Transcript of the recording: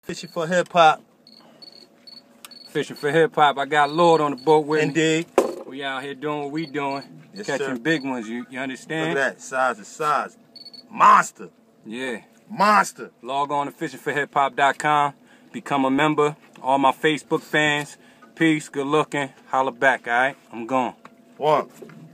Fishing for hip hop. Fishing for hip hop. I got Lord on the boat with me. Indeed. We out here doing what we doing. Yes, Catching sir. big ones, you understand? Look at that, size to size. Monster. Yeah. Monster. Log on to fishingforhiphop.com. Become a member. All my Facebook fans, peace, good looking. Holla back, alright? I'm gone. One.